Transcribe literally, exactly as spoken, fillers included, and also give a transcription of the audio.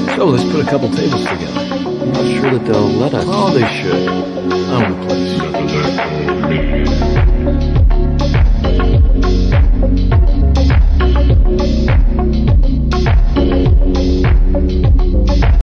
So let's put a couple tables together. I'm not sure that they'll let us. Oh, they should. Own the place.